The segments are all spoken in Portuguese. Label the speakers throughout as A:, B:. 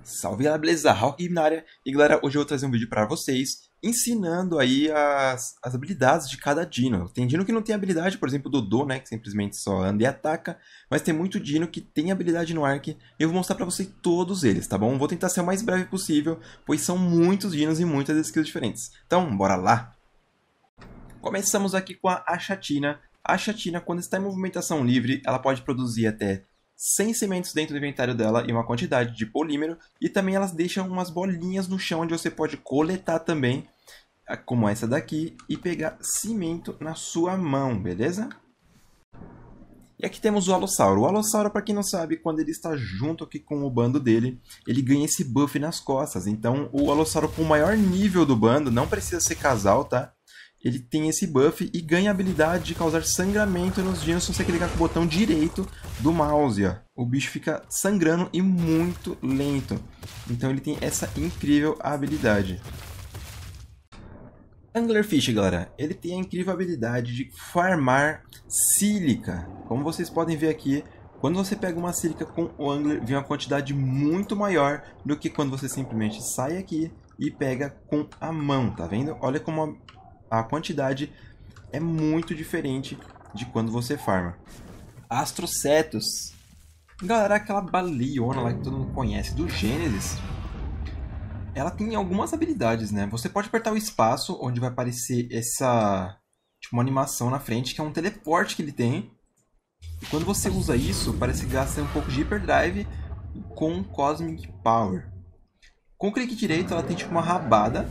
A: Salve galera, beleza? Hawk na área. E galera, hoje eu vou trazer um vídeo pra vocês ensinando aí as habilidades de cada dino. Tem dino que não tem habilidade, por exemplo o Dodô, né, que simplesmente só anda e ataca. Mas tem muito dino que tem habilidade no Ark e eu vou mostrar pra vocês todos eles, tá bom? Vou tentar ser o mais breve possível, pois são muitos dinos e muitas skills diferentes. Então, bora lá! Começamos aqui com a Achatina. A Achatina, quando está em movimentação livre, ela pode produzir até 100 sementes dentro do inventário dela e uma quantidade de polímero. E também elas deixam umas bolinhas no chão onde você pode coletar também, como essa daqui, e pegar cimento na sua mão, beleza? E aqui temos o Alossauro. O Alossauro, para quem não sabe, quando ele está junto aqui com o bando dele, ele ganha esse buff nas costas. Então o Alossauro com o maior nível do bando, não precisa ser casal, tá? Ele tem esse buff e ganha a habilidade de causar sangramento nos dinos se você clicar com o botão direito do mouse. Ó. O bicho fica sangrando e muito lento. Então ele tem essa incrível habilidade. Anglerfish, galera, ele tem a incrível habilidade de farmar sílica. Como vocês podem ver aqui, quando você pega uma sílica com o Angler, vem uma quantidade muito maior do que quando você simplesmente sai aqui e pega com a mão, tá vendo? Olha como a quantidade é muito diferente de quando você farma. Astrocetus. Galera, aquela baleiona lá que todo mundo conhece do Gênesis. Ela tem algumas habilidades, né? Você pode apertar o espaço, onde vai aparecer essa tipo, uma animação na frente, que é um teleporte que ele tem. E quando você usa isso, parece que gasta um pouco de Hyperdrive com Cosmic Power. Com o clique direito, ela tem tipo uma rabada.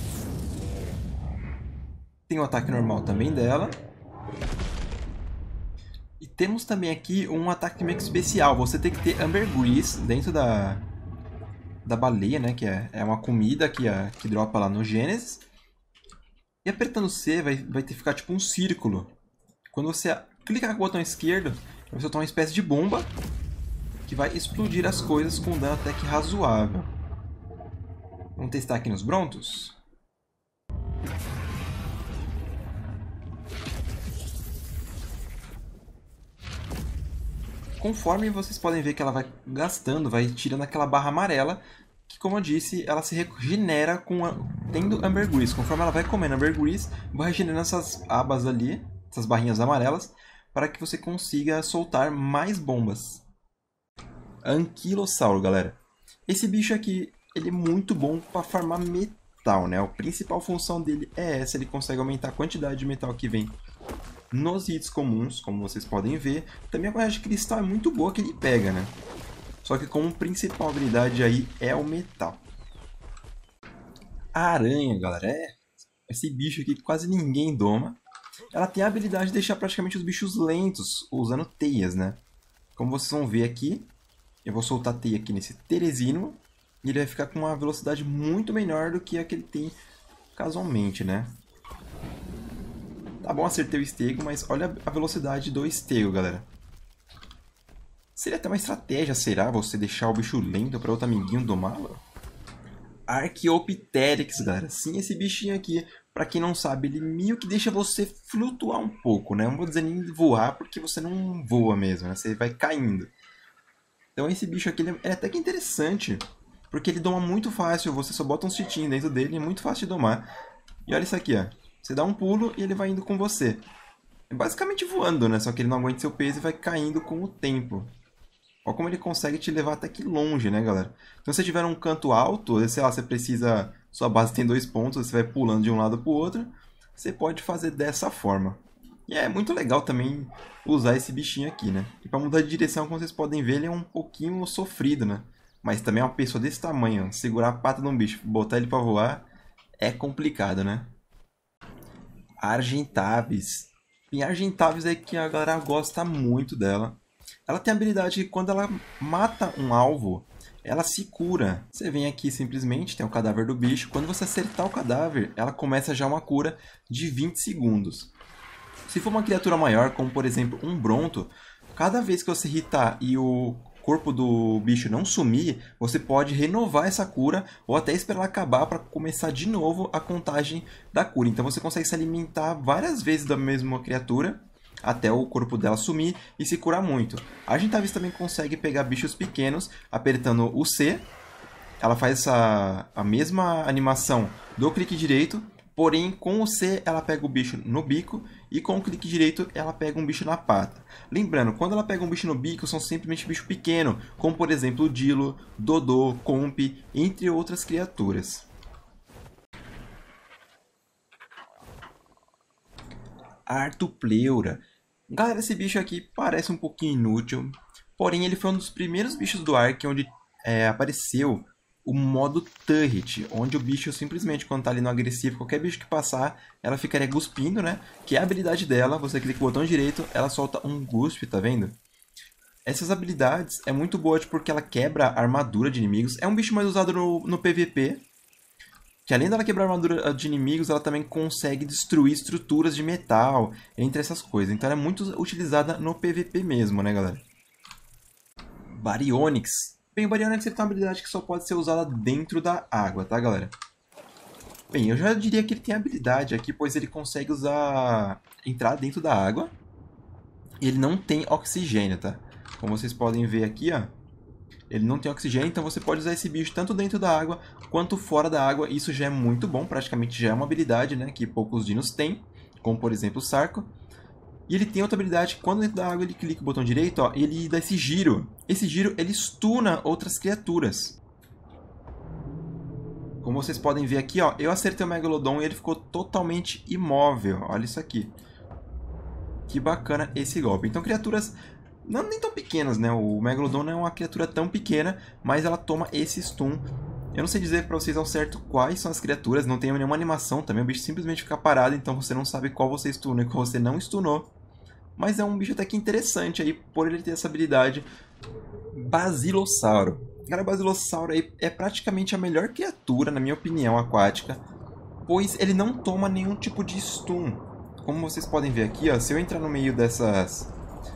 A: Tem o ataque normal também dela. E temos também aqui um ataque meio que especial. Você tem que ter Ambergris dentro da baleia, né? Que é uma comida que dropa lá no Gênesis. E apertando C vai ficar tipo um círculo. Quando você clicar com o botão esquerdo, vai soltar uma espécie de bomba que vai explodir as coisas com dano até que razoável. Vamos testar aqui nos Brontos? Conforme vocês podem ver que ela vai gastando, vai tirando aquela barra amarela, que como eu disse, ela se regenera tendo Ambergris. Conforme ela vai comendo Ambergris, vai regenerando essas abas ali, essas barrinhas amarelas, para que você consiga soltar mais bombas. Anquilossauro, galera. Esse bicho aqui, ele é muito bom para farmar metal, né? A principal função dele é essa, ele consegue aumentar a quantidade de metal que vem nos hits comuns, como vocês podem ver. Também a quantidade de cristal é muito boa que ele pega, né? Só que como principal habilidade aí é o metal. A aranha, galera, esse bicho aqui que quase ninguém doma. Ela tem a habilidade de deixar praticamente os bichos lentos, usando teias, né? Como vocês vão ver aqui, eu vou soltar a teia aqui nesse Teresino, e ele vai ficar com uma velocidade muito menor do que a que ele tem casualmente, né? Tá bom, acertei o estego, mas olha a velocidade do estego, galera. Seria até uma estratégia, será? Você deixar o bicho lento para outro amiguinho domá-lo? Archaeopteryx, galera. Sim, esse bichinho aqui, para quem não sabe, ele meio que deixa você flutuar um pouco, né? Não vou dizer nem voar, porque você não voa mesmo, né? Você vai caindo. Então esse bicho aqui ele é até que interessante, porque ele doma muito fácil. Você só bota um cheatinho dentro dele, é muito fácil de domar. E olha isso aqui, ó. Você dá um pulo e ele vai indo com você. É basicamente voando, né? Só que ele não aguenta seu peso e vai caindo com o tempo. Olha como ele consegue te levar até que longe, né, galera? Então, se você tiver um canto alto, sei lá, você precisa... Sua base tem 2 pontos, você vai pulando de um lado para o outro. Você pode fazer dessa forma. E é muito legal também usar esse bichinho aqui, né? E para mudar de direção, como vocês podem ver, ele é um pouquinho sofrido, né? Mas também é uma pessoa desse tamanho. Segurar a pata de um bicho, botar ele para voar, é complicado, né? Argentavis. Tem Argentavis aí que a galera gosta muito dela. Ela tem a habilidade que quando ela mata um alvo, ela se cura. Você vem aqui simplesmente, tem o cadáver do bicho. Quando você acertar o cadáver, ela começa já uma cura de 20 segundos. Se for uma criatura maior, como por exemplo um Bronto, cada vez que você irritar e o corpo do bicho não sumir, você pode renovar essa cura ou até esperar ela acabar para começar de novo a contagem da cura. Então você consegue se alimentar várias vezes da mesma criatura até o corpo dela sumir e se curar muito. A Argentavis também consegue pegar bichos pequenos apertando o C ela faz a mesma animação do clique direito, porém com o C ela pega o bicho no bico e com o clique direito ela pega um bicho na pata. Lembrando, quando ela pega um bicho no bico são simplesmente bicho pequeno, como por exemplo o Dilo, Dodô, Comp, entre outras criaturas. Artupleura. Galera, esse bicho aqui parece um pouquinho inútil, porém ele foi um dos primeiros bichos do Ark onde apareceu o modo Turret, onde o bicho simplesmente, quando tá ali no agressivo, qualquer bicho que passar, ela ficaria cuspindo, né? Que é a habilidade dela, você clica o botão direito, ela solta um guspe, tá vendo? Essas habilidades é muito boa porque ela quebra a armadura de inimigos. É um bicho mais usado no PVP, que além dela quebrar a armadura de inimigos, ela também consegue destruir estruturas de metal, entre essas coisas. Então ela é muito utilizada no PVP mesmo, né, galera? Baryonyx. Bem, o Baryonyx ele tem uma habilidade que só pode ser usada dentro da água, tá, galera? Bem, eu já diria que ele tem habilidade aqui, pois ele consegue entrar dentro da água. E ele não tem oxigênio, tá? Como vocês podem ver aqui, ó. Ele não tem oxigênio, então você pode usar esse bicho tanto dentro da água quanto fora da água. Isso já é muito bom, praticamente já é uma habilidade, né, que poucos dinos têm, como por exemplo o Sarco. E ele tem outra habilidade que quando dentro da água ele clica o botão direito, ó, ele dá esse giro. Esse giro ele stuna outras criaturas. Como vocês podem ver aqui, ó, eu acertei o Megalodon e ele ficou totalmente imóvel. Olha isso aqui. Que bacana esse golpe. Então criaturas não nem tão pequenas, né? O Megalodon não é uma criatura tão pequena, mas ela toma esse stun. Eu não sei dizer para vocês ao certo quais são as criaturas, não tem nenhuma animação também, o bicho simplesmente fica parado, então você não sabe qual você stunou e qual você não stunou. Mas é um bicho até que interessante aí, por ele ter essa habilidade. Basilossauro. Cara, o Basilossauro aí é praticamente a melhor criatura, na minha opinião, aquática, pois ele não toma nenhum tipo de stun. Como vocês podem ver aqui, ó, se eu entrar no meio dessas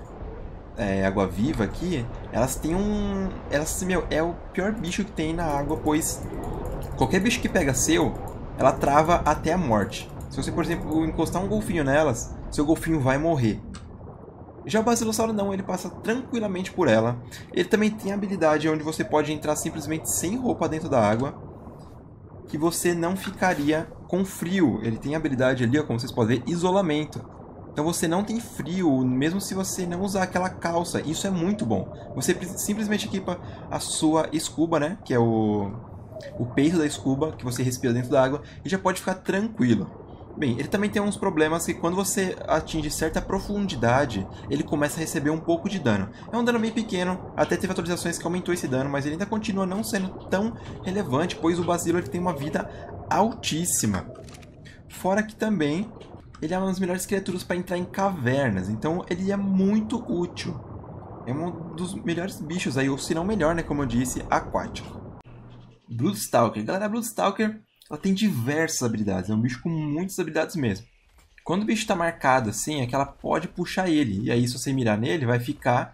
A: água-viva aqui, elas têm um... meu, é o pior bicho que tem na água, pois qualquer bicho que pega seu, ela trava até a morte. Se você, por exemplo, encostar um golfinho nelas, seu golfinho vai morrer. Já o Basilossauro não, ele passa tranquilamente por ela. Ele também tem a habilidade onde você pode entrar simplesmente sem roupa dentro da água, que você não ficaria com frio. Ele tem a habilidade ali, ó, como vocês podem ver, isolamento. Então você não tem frio, mesmo se você não usar aquela calça. Isso é muito bom. Você simplesmente equipa a sua escuba, né? Que é o peito da escuba, que você respira dentro da água, e já pode ficar tranquilo. Bem, ele também tem uns problemas que quando você atinge certa profundidade, ele começa a receber um pouco de dano. É um dano bem pequeno, até teve atualizações que aumentou esse dano, mas ele ainda continua não sendo tão relevante, pois o Basilo ele tem uma vida altíssima. Fora que também ele é uma das melhores criaturas para entrar em cavernas, então ele é muito útil. É um dos melhores bichos aí, ou se não melhor, né, como eu disse, aquático. Bloodstalker. Galera, a Bloodstalker ela tem diversas habilidades, é um bicho com muitas habilidades mesmo. Quando o bicho está marcado assim, é que ela pode puxar ele, e aí se você mirar nele, vai ficar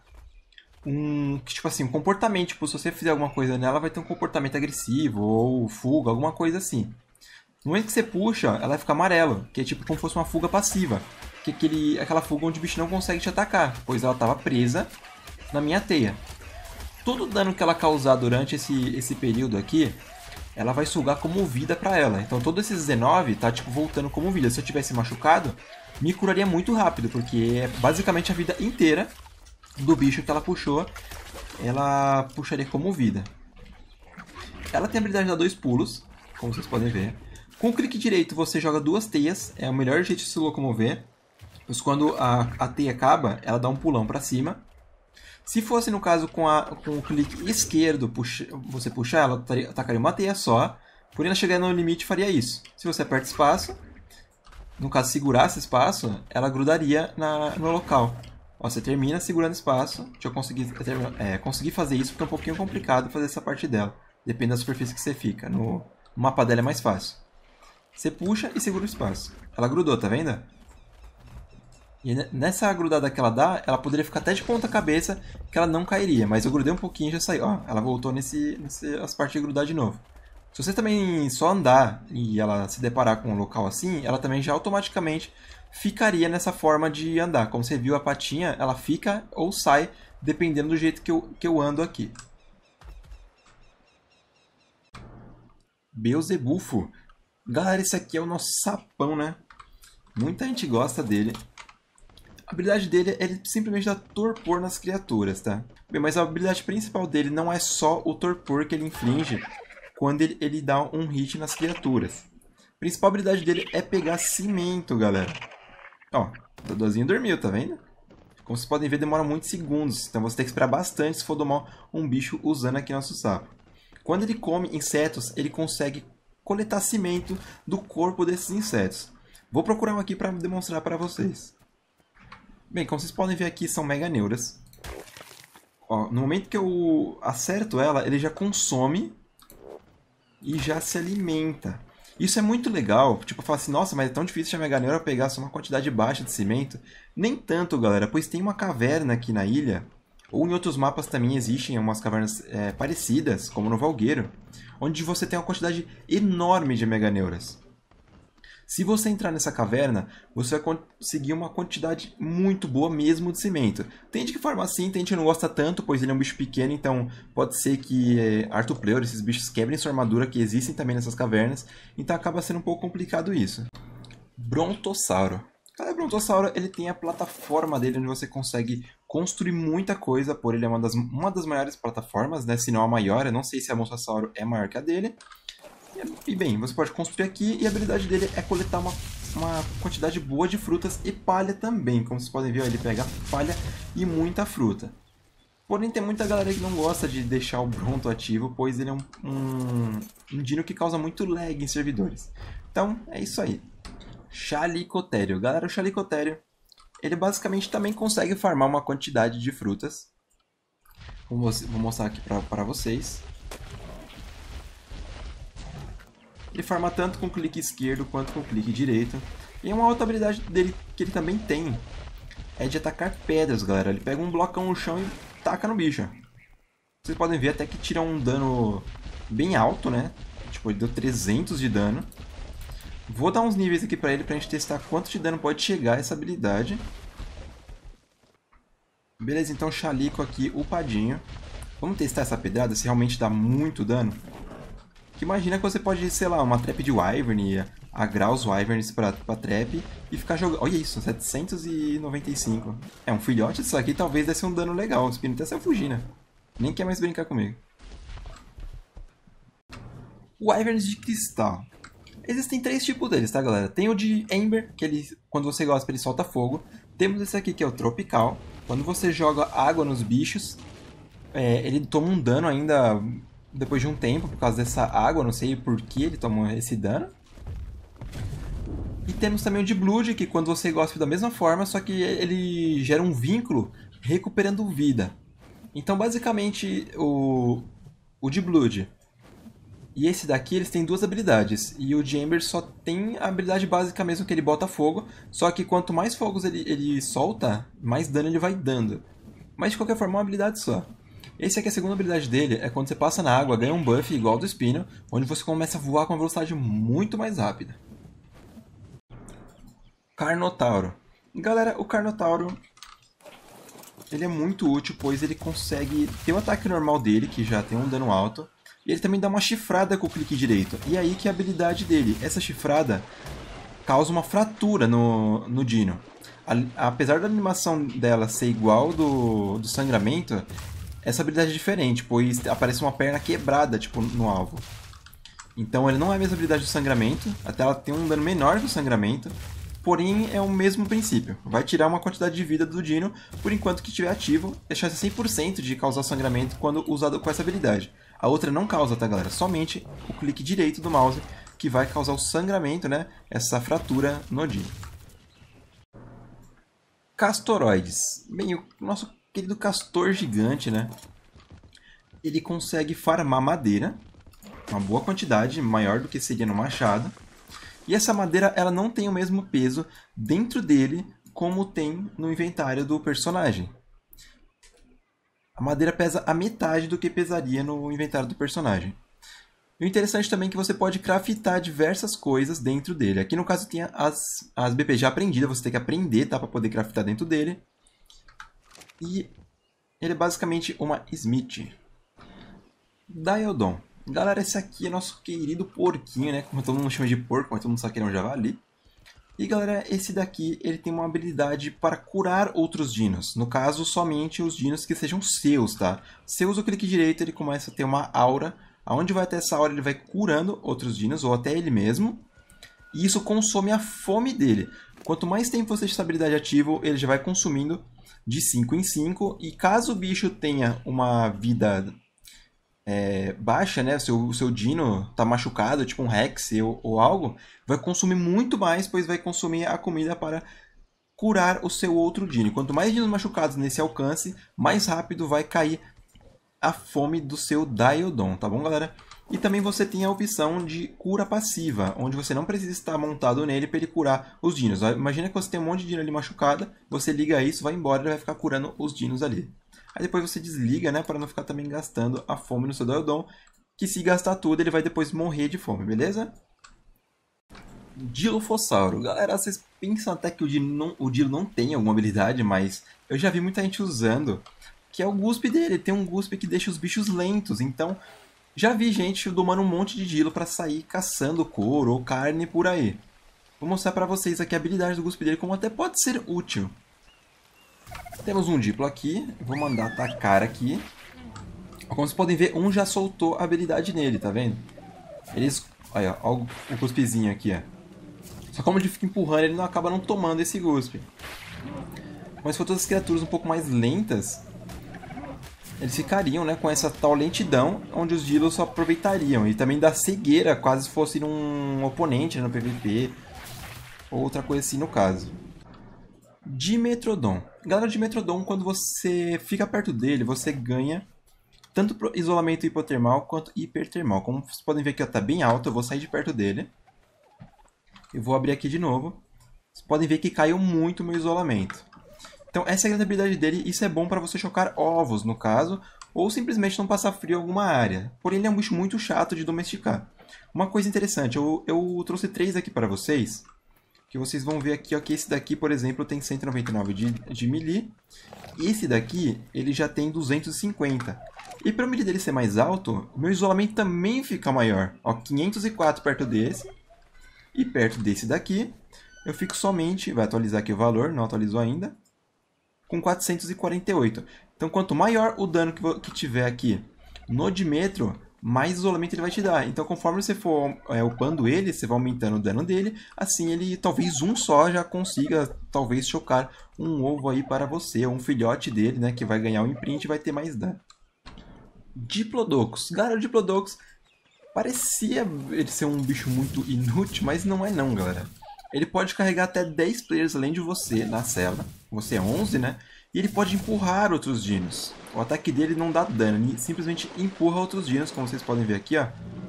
A: tipo assim, um comportamento, tipo, se você fizer alguma coisa nela, vai ter um comportamento agressivo, ou fuga, alguma coisa assim. No momento que você puxa, ela vai ficar amarelo, que é tipo como se fosse uma fuga passiva, que é aquela fuga onde o bicho não consegue te atacar, pois ela estava presa na minha teia. Todo o dano que ela causar durante esse período aqui, ela vai sugar como vida pra ela. Então todos esses 19 tá tipo voltando como vida. Se eu tivesse machucado, me curaria muito rápido, porque é basicamente a vida inteira do bicho que ela puxou, ela puxaria como vida. Ela tem a habilidade de dar 2 pulos, como vocês podem ver. Com o clique direito você joga 2 teias, é o melhor jeito de se locomover. Pois quando a teia acaba, ela dá um pulão pra cima. Se fosse no caso com o clique esquerdo você puxar, ela atacaria uma teia só. Porém, ela chegar no limite faria isso. Se você aperta espaço, no caso segurasse espaço, ela grudaria no local. Ó, você termina segurando espaço. Deixa eu conseguir fazer isso porque é um pouquinho complicado fazer essa parte dela. Depende da superfície que você fica. No mapa dela é mais fácil. Você puxa e segura o espaço. Ela grudou, tá vendo? E nessa grudada que ela dá, ela poderia ficar até de ponta cabeça, que ela não cairia. Mas eu grudei um pouquinho e já saiu. Ó, ela voltou as partes de grudar de novo. Se você também só andar e ela se deparar com um local assim, ela também já automaticamente ficaria nessa forma de andar. Como você viu a patinha, ela fica ou sai, dependendo do jeito que eu ando aqui. Beelzebufo. Galera, esse aqui é o nosso sapão, né? Muita gente gosta dele. A habilidade dele é ele simplesmente dar torpor nas criaturas, tá? Bem, mas a habilidade principal dele não é só o torpor que ele inflige quando ele dá um hit nas criaturas. A principal habilidade dele é pegar cimento, galera. Ó, o Dodozinho dormiu, tá vendo? Como vocês podem ver, demora muitos segundos. Então você tem que esperar bastante se for domar um bicho usando aqui nosso sapo. Quando ele come insetos, ele consegue coletar cimento do corpo desses insetos. Vou procurar um aqui para demonstrar para vocês. Bem, como vocês podem ver aqui, são mega neuras. Ó, no momento que eu acerto ela, ele já consome e já se alimenta. Isso é muito legal. Tipo, eu falo assim, nossa, mas é tão difícil a Mega Neura pegar só uma quantidade baixa de cimento. Nem tanto, galera, pois tem uma caverna aqui na ilha, ou em outros mapas também existem umas cavernas parecidas, como no Valgueiro, onde você tem uma quantidade enorme de Mega Neuras. Se você entrar nessa caverna, você vai conseguir uma quantidade muito boa mesmo de cimento. Tem gente que farma assim, tem gente que não gosta tanto, pois ele é um bicho pequeno, então pode ser que Artupleur, esses bichos quebrem sua armadura, que existem também nessas cavernas, então acaba sendo um pouco complicado isso. Brontossauro. Cada Brontossauro ele tem a plataforma dele, onde você consegue construir muita coisa, por ele é uma das maiores plataformas, né? Se não a maior, eu não sei se a Brontossauro é maior que a dele. E bem, você pode construir aqui e a habilidade dele é coletar uma quantidade boa de frutas e palha também. Como vocês podem ver, ele pega palha e muita fruta. Porém, tem muita galera que não gosta de deixar o Bronto ativo, pois ele é um dino que causa muito lag em servidores. Então, é isso aí. Chalicotério. Galera, o Chalicotério, ele basicamente também consegue farmar uma quantidade de frutas. Vou mostrar aqui para vocês. Ele farma tanto com clique esquerdo quanto com clique direito. E uma outra habilidade dele que ele também tem é de atacar pedras, galera. Ele pega um blocão no chão e taca no bicho. Vocês podem ver até que tira um dano bem alto, né? Tipo, ele deu 300 de dano. Vou dar uns níveis aqui pra ele pra gente testar quanto de dano pode chegar essa habilidade. Beleza, então Chalico aqui upadinho. Vamos testar essa pedrada, se realmente dá muito dano. Que imagina que você pode, sei lá, uma trap de Wyvern, agrar os Wyverns pra trap e ficar jogando. Olha isso, 795. É um filhote disso aqui, talvez desse um dano legal. O Spino até saiu fugindo. Nem quer mais brincar comigo. Wyverns de cristal. Existem 3 tipos deles, tá, galera? Tem o de Ember, que ele, quando você gosta, ele solta fogo. Temos esse aqui, que é o Tropical. Quando você joga água nos bichos, ele toma um dano ainda depois de um tempo, por causa dessa água. Não sei por que ele tomou esse dano. E temos também o de Blood, que quando você gosta da mesma forma, só que ele gera um vínculo recuperando vida. Então, basicamente, o de Blood e esse daqui, eles têm 2 habilidades. E o de Ember só tem a habilidade básica mesmo, que ele bota fogo. Só que quanto mais fogos ele solta, mais dano ele vai dando. Mas de qualquer forma, é uma habilidade só. Esse aqui, a segunda habilidade dele, é quando você passa na água, ganha um buff igual ao do Spino, onde você começa a voar com uma velocidade muito mais rápida. Carnotauro. Galera, o Carnotauro, ele é muito útil, pois ele consegue ter o ataque normal dele, que já tem um dano alto. E ele também dá uma chifrada com o clique direito. E aí que é a habilidade dele. Essa chifrada causa uma fratura no Dino. Apesar da animação dela ser igual do sangramento, essa habilidade é diferente, pois aparece uma perna quebrada tipo, no alvo. Então ele não é a mesma habilidade do sangramento, até ela tem um dano menor que o sangramento, porém é o mesmo princípio. Vai tirar uma quantidade de vida do Dino, por enquanto que estiver ativo, deixar 100% de causar sangramento quando usado com essa habilidade. A outra não causa, tá, galera? Somente o clique direito do mouse que vai causar o sangramento, né? Essa fratura no Dino. Castoroides. Bem, o nosso querido castor gigante, né? Ele consegue farmar madeira, uma boa quantidade, maior do que seria no machado. E essa madeira, ela não tem o mesmo peso dentro dele como tem no inventário do personagem. A madeira pesa a metade do que pesaria no inventário do personagem. E o interessante também é que você pode craftar diversas coisas dentro dele. Aqui no caso tem as BP já aprendidas, você tem que aprender, tá, para poder craftar dentro dele. E ele é basicamente uma Smith. Diodon. Galera, esse aqui é nosso querido porquinho, né? Como todo mundo chama de porco, mas todo mundo sabe que ele é um javali. E galera, esse daqui ele tem uma habilidade para curar outros dinos. No caso, somente os dinos que sejam seus, tá? Se eu uso o clique direito, ele começa a ter uma aura. Aonde vai ter essa aura, ele vai curando outros dinos, ou até ele mesmo. E isso consome a fome dele. Quanto mais tempo você deixa essa habilidade ativa, ele já vai consumindo de 5 em 5. E caso o bicho tenha uma vida baixa, né? O seu Dino tá machucado, tipo um Rex ou algo, vai consumir muito mais, pois vai consumir a comida para curar o seu outro Dino. Quanto mais Dinos machucados nesse alcance, mais rápido vai cair a fome do seu Diodon, tá bom, galera? E também você tem a opção de cura passiva, onde você não precisa estar montado nele para ele curar os dinos. Imagina que você tem um monte de dino ali machucado, você liga isso, vai embora e ele vai ficar curando os dinos ali. Aí depois você desliga, né, para não ficar também gastando a fome no seu Diodon, que se gastar tudo ele vai depois morrer de fome, beleza? Dilofossauro. Galera, vocês pensam até que o Dilo não tem alguma habilidade, mas eu já vi muita gente usando, que é o Guspe dele. Ele tem um Guspe que deixa os bichos lentos, então já vi gente domando um monte de Dilo para sair caçando couro ou carne por aí. Vou mostrar para vocês aqui a habilidade do Guspe dele, como até pode ser útil. Temos um Diplo aqui, vou mandar atacar aqui. Como vocês podem ver, um já soltou a habilidade nele, tá vendo? Olha, ó, o cuspezinho aqui, ó. Só como ele fica empurrando, ele não acaba não tomando esse cuspe. Mas se for todas as criaturas um pouco mais lentas, eles ficariam, né, com essa tal lentidão, onde os Dilos só aproveitariam. E também da cegueira, quase fosse um oponente, né, no PVP. Ou outra coisa assim no caso. Dimetrodon. Galera, Dimetrodon, quando você fica perto dele, você ganha tanto isolamento hipotermal quanto hipertermal. Como vocês podem ver aqui, ó, tá bem alto, eu vou sair de perto dele. Eu vou abrir aqui de novo. Vocês podem ver que caiu muito o meu isolamento. Então essa é a grande habilidade dele, isso é bom para você chocar ovos, no caso, ou simplesmente não passar frio em alguma área. Porém ele é um bicho muito chato de domesticar. Uma coisa interessante, eu trouxe 3 aqui para vocês, que vocês vão ver aqui, ó, que esse daqui, por exemplo, tem 199 de melee, e esse daqui, ele já tem 250. E para o melee dele ser mais alto, o meu isolamento também fica maior. Ó, 504 perto desse, e perto desse daqui, eu fico somente, vai atualizar aqui o valor, não atualizou ainda, com 448. Então, quanto maior o dano que tiver aqui no Dimetro, mais isolamento ele vai te dar. Então, conforme você for upando ele, você vai aumentando o dano dele. Assim, ele talvez um só já consiga, talvez, chocar um ovo aí para você, ou um filhote dele, né, que vai ganhar um imprint e vai ter mais dano. Diplodocus. Galera, o Diplodocus parecia ele ser um bicho muito inútil, mas não é não, galera. Ele pode carregar até 10 players além de você na cela. Você é 11, né? E ele pode empurrar outros dinos. O ataque dele não dá dano, ele simplesmente empurra outros dinos, como vocês podem ver aqui, ó.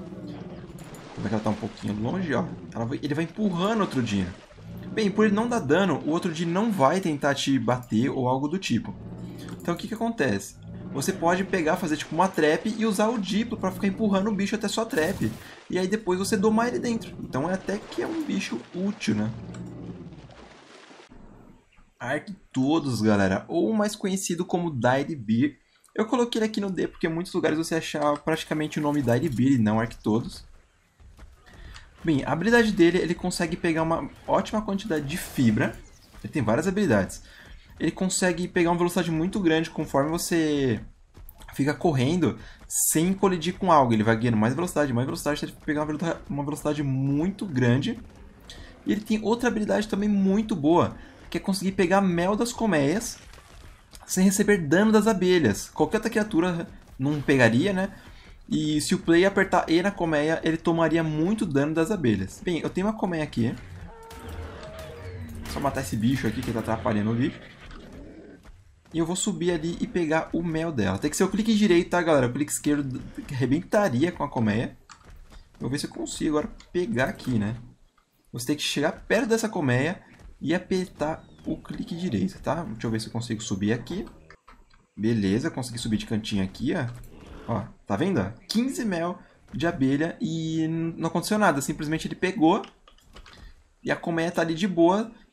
A: Como é que ela tá um pouquinho longe, ó. Ele vai empurrando outro dino. Bem, por ele não dar dano, o outro dino não vai tentar te bater ou algo do tipo. Então o que acontece? Você pode pegar, fazer tipo uma trap e usar o Diplo para ficar empurrando o bicho até sua trap. E aí depois você domar ele dentro. Então é até que é um bicho útil, né? Arctodos, galera. Ou mais conhecido como Dire. Eu coloquei ele aqui no D porque em muitos lugares você achar praticamente o nome Dire e não Arctodos. Bem, a habilidade dele, ele consegue pegar uma ótima quantidade de fibra. Ele tem várias habilidades. Ele consegue pegar uma velocidade muito grande conforme você fica correndo sem colidir com algo. Ele vai ganhando mais velocidade, até ele pegar uma velocidade muito grande. E ele tem outra habilidade também muito boa, que é conseguir pegar mel das colmeias sem receber dano das abelhas. Qualquer outra criatura não pegaria, né? E se o play apertar E na colmeia, ele tomaria muito dano das abelhas. Bem, eu tenho uma colmeia aqui. Só matar esse bicho aqui que tá atrapalhando o vídeo. E eu vou subir ali e pegar o mel dela. Tem que ser o clique direito, tá, galera? O clique esquerdo arrebentaria com a colmeia. Vou ver se eu consigo agora pegar aqui, né? Você tem que chegar perto dessa colmeia e apertar o clique direito, tá? Deixa eu ver se eu consigo subir aqui. Beleza, consegui subir de cantinho aqui, ó. Ó, tá vendo? 15 mel de abelha e não aconteceu nada. Simplesmente ele pegou e a colmeia tá ali de boa.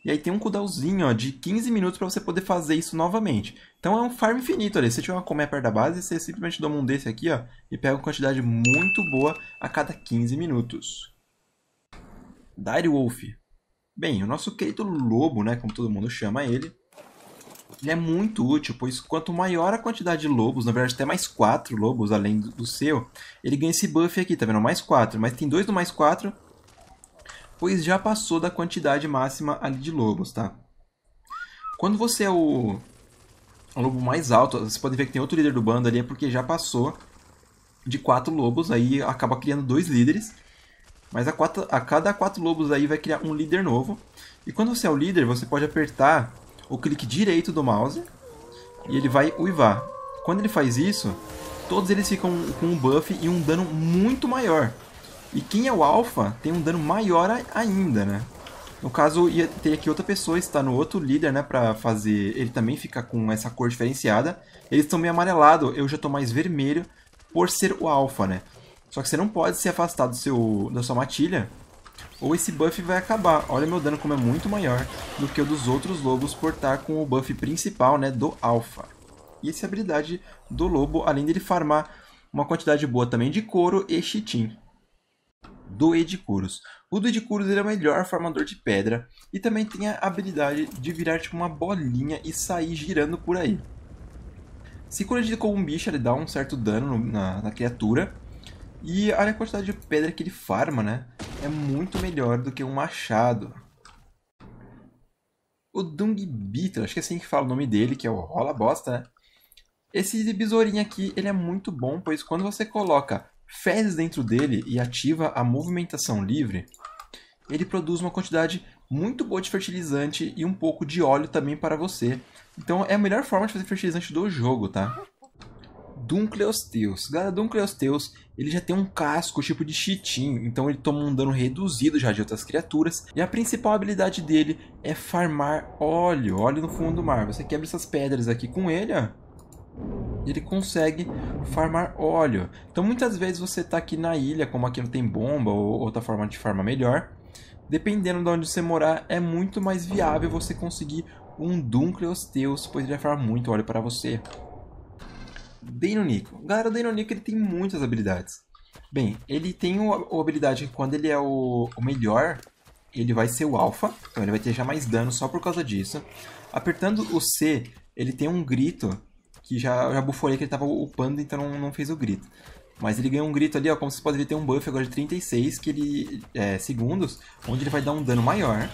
A: E aí tem um cooldownzinho, ó, de 15 minutos para você poder fazer isso novamente. Então é um farm infinito ali. Se você tiver uma colmeia perto da base, você simplesmente toma um desse aqui, ó, e pega uma quantidade muito boa a cada 15 minutos. Direwolf. Bem, o nosso querido lobo, né, como todo mundo chama ele é muito útil, pois quanto maior a quantidade de lobos, na verdade até mais 4 lobos além do seu, ele ganha esse buff aqui, tá vendo? Mais 4, mas tem 2 do mais 4, pois já passou da quantidade máxima ali de lobos, tá? Quando você é o lobo mais alto, você pode ver que tem outro líder do bando ali, é porque já passou de 4 lobos, aí acaba criando 2 líderes. Mas a cada 4 lobos aí vai criar um líder novo. E quando você é o líder, você pode apertar o clique direito do mouse e ele vai uivar. Quando ele faz isso, todos eles ficam com um buff e um dano muito maior. E quem é o alpha tem um dano maior ainda, né? No caso, ia ter aqui outra pessoa, está no outro líder, né, pra fazer ele também ficar com essa cor diferenciada. Eles estão meio amarelado, eu já estou mais vermelho por ser o alpha, né? Só que você não pode se afastar da sua matilha, ou esse buff vai acabar. Olha meu dano como é muito maior do que o dos outros lobos por estar com o buff principal, né, do alpha. E essa habilidade do lobo, além dele farmar uma quantidade boa também de couro e chitin. Do Edicurus. O do Edicurus ele é o melhor farmador de pedra e também tem a habilidade de virar tipo uma bolinha e sair girando por aí. Se colidir com um bicho, ele dá um certo dano na criatura. E olha a quantidade de pedra que ele farma, né? É muito melhor do que um machado. O Dung Beetle, acho que é assim que fala o nome dele, que é o rola bosta, né? Esse besourinho aqui, ele é muito bom, pois quando você coloca fezes dentro dele e ativa a movimentação livre, ele produz uma quantidade muito boa de fertilizante e um pouco de óleo também para você. Então é a melhor forma de fazer fertilizante do jogo, tá? Dunkleosteus. Galera, Dunkleosteus, ele já tem um casco tipo de chitin, então ele toma um dano reduzido já de outras criaturas. E a principal habilidade dele é farmar óleo, óleo no fundo do mar. Você quebra essas pedras aqui com ele, ó, e ele consegue farmar óleo. Então muitas vezes você está aqui na ilha, como aqui não tem bomba ou outra forma de farmar melhor. Dependendo de onde você morar, é muito mais viável você conseguir um Dunkleosteus, pois ele vai farmar muito óleo para você. Deinonychus. Galera, o Deinonychus ele tem muitas habilidades. Bem, ele tem a habilidade que quando ele é o melhor, ele vai ser o alpha. Então ele vai ter já mais dano só por causa disso. Apertando o C, ele tem um grito, que já bufou ali que ele estava upando, então não fez o grito. Mas ele ganhou um grito ali, ó, como vocês podem ver, tem um buff agora de 36 que ele, segundos, onde ele vai dar um dano maior.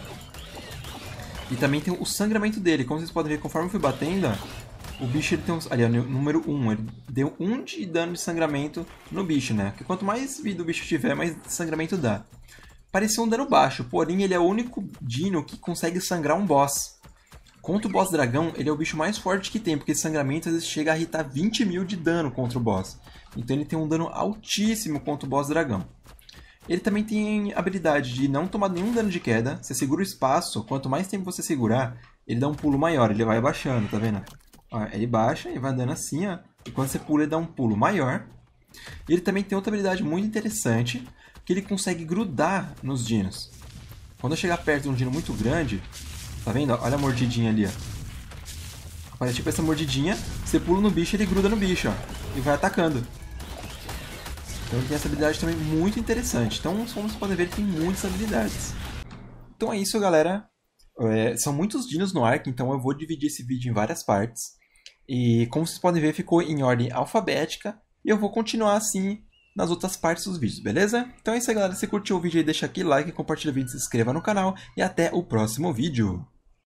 A: E também tem o sangramento dele. Como vocês podem ver, conforme eu fui batendo, ó, o bicho ele tem ali, ó, número 1, ele deu 1 de dano de sangramento no bicho, né? Porque quanto mais vida o bicho tiver, mais sangramento dá. Parecia um dano baixo, porém ele é o único dino que consegue sangrar um boss. Contra o boss dragão, ele é o bicho mais forte que tem, porque esse sangramento às vezes chega a irritar 20 mil de dano contra o boss. Então ele tem um dano altíssimo contra o boss dragão. Ele também tem a habilidade de não tomar nenhum dano de queda. Você segura o espaço, quanto mais tempo você segurar, ele dá um pulo maior, ele vai abaixando, tá vendo? Ó, ele baixa e vai dando assim, ó. E quando você pula, ele dá um pulo maior. E ele também tem outra habilidade muito interessante, que ele consegue grudar nos dinos. Quando eu chegar perto de um dino muito grande, tá vendo? Olha a mordidinha ali, ó. Aparece tipo essa mordidinha, você pula no bicho e ele gruda no bicho, ó. E vai atacando. Então ele tem essa habilidade também muito interessante. Então, como vocês podem ver, ele tem muitas habilidades. Então é isso, galera. São muitos dinos no Ark, então eu vou dividir esse vídeo em várias partes. E como vocês podem ver, ficou em ordem alfabética. E eu vou continuar assim nas outras partes dos vídeos, beleza? Então é isso aí, galera. Se curtiu o vídeo aí, deixa aqui like, compartilha o vídeo, se inscreva no canal. E até o próximo vídeo.